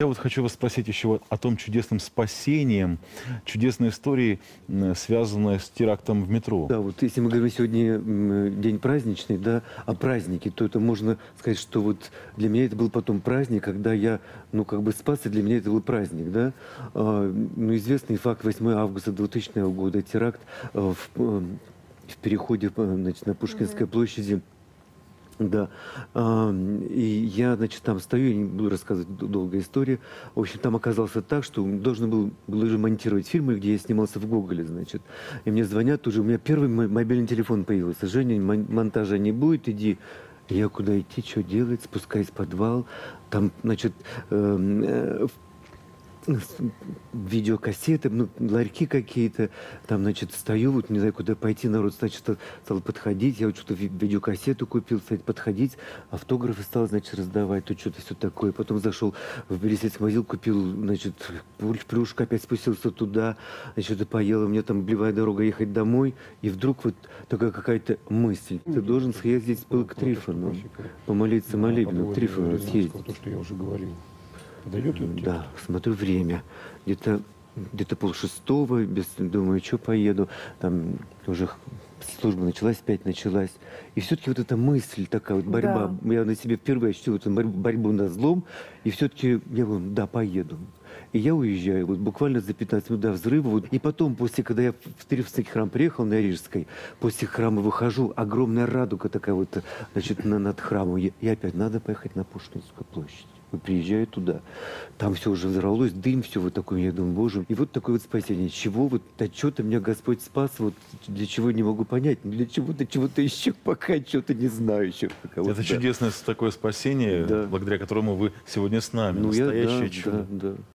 Я вот хочу вас спросить еще вот о том чудесном спасении, чудесной истории, связанной с терактом в метро. Да, вот если мы говорим сегодня день праздничный, да, о празднике, то это можно сказать, что вот для меня это был потом праздник, когда я, ну, как бы спасся, для меня это был праздник, да. Ну, известный факт, 8 августа 2000 года, теракт в переходе, значит, на Пушкинской площади. Да. И я, значит, там стою, я не буду рассказывать долгая история. В общем, там оказался так, что должен был уже монтировать фильмы, где я снимался в Гоголе, значит. И мне звонят уже, у меня первый мобильный телефон появился. Женя, монтажа не будет, иди. Я куда идти, что делать, спускаюсь в подвал. Там, значит, видеокассеты, ну, ларьки какие-то, там, значит, стою, вот не знаю, куда пойти, народ, значит, стал подходить, я вот что-то видеокассету купил, стать подходить, автографы стал, значит, раздавать, тут что-то все такое, потом зашел в Берестейский магазин, купил, значит, плюшку, опять спустился туда, значит, что-то поел, у меня там блевая дорога ехать домой, и вдруг вот такая какая-то мысль, ты должен съездить был к Трифону, помолиться молебну, к Трифону съездить. То, что я уже говорил. Подойдет ли он тебе? Да, смотрю время. Где-то 5:30, думаю, что поеду. Там уже служба началась, 5 началась. И все-таки вот эта мысль такая, вот борьба. Да. Я на себе впервые ощутил эту борьбу над злом. И все-таки я говорю, да, поеду. И я уезжаю, вот буквально за 15 минут до взрыва. Вот. И потом, после, когда я в Трифонский храм приехал на Рижской, после храма выхожу, огромная радуга такая вот, значит, над храмом. И опять надо поехать на Пушкинскую площадь. Приезжаю туда, там все уже взорвалось, дым, все вот такое, я думаю, боже. И вот такое вот спасение. Чего вот, да что-то меня Господь спас, вот для чего не могу понять, для чего-то, чего-то еще, пока что-то не знаю еще. Пока, вот, Это да. чудесное такое спасение, Да. благодаря которому вы сегодня с нами. Ну, Настоящее да, чудо. да.